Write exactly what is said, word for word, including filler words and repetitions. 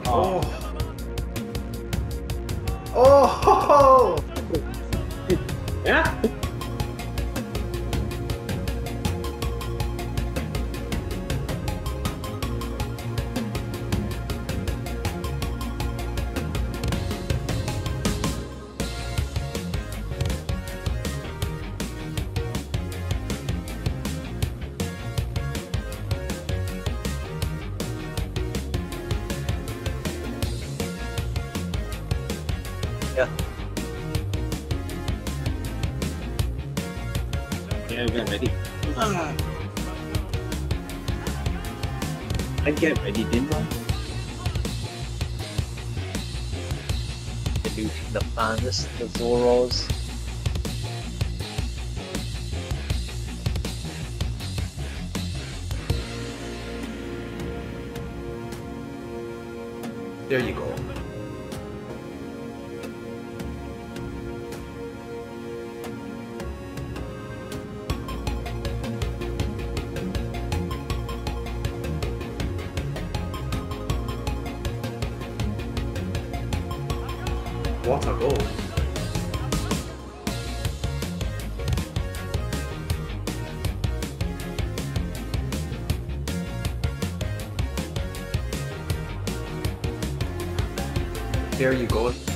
Oh. Oh. Yeah. Yeah. Yeah, get ready. Ah. I get ready, didn't I? The Luffy, the Fans, the Zoros. There you go. What a goal. There you go.